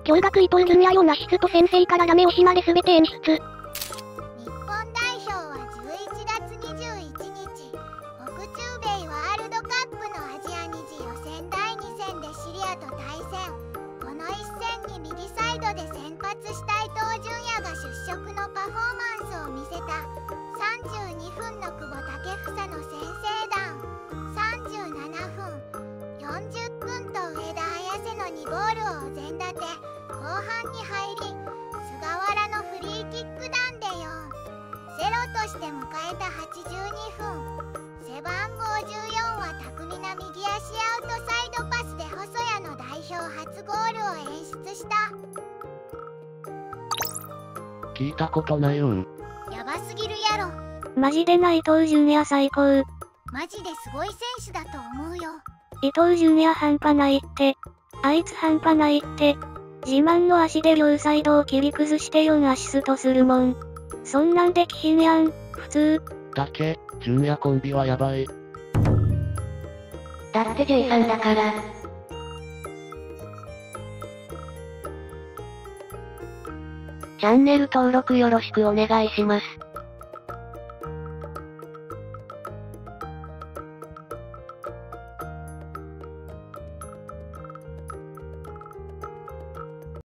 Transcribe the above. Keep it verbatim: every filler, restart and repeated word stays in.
驚愕イポルジュニアよんアシスト先生からダメ押しまで全て演出。 日本代表はじゅういちがつにじゅういちにち、北中米ワールドカップのアジアに次予選だいにせんでシリアと対戦。この一戦に右サイドで先発した伊東純也が出色のパフォーマンスを見せた。さんじゅうにふんの久保建英の先制弾、さんじゅうななふん、よんじゅっぷんと上田綺世のにゴールをお膳立て。後半に入り、菅原のフリーキック弾でよんたいゼロとして迎えたはちじゅうにふん。背番号じゅうよんは巧みな右足アウトサイドパスで細谷の代表初ゴールを演出した。 聞いたことないうん。 やばすぎるやろ。 マジでな伊東純也最高。 マジですごい選手だと思うよ。 伊東純也半端ないって。あいつ半端ないって。自慢の足で両サイドを切り崩してよんアシストするもん。そんなんできひんやん、普通。 だけ、純也コンビはやばい。 だって J さんだから。チャンネル登録よろしくお願いします。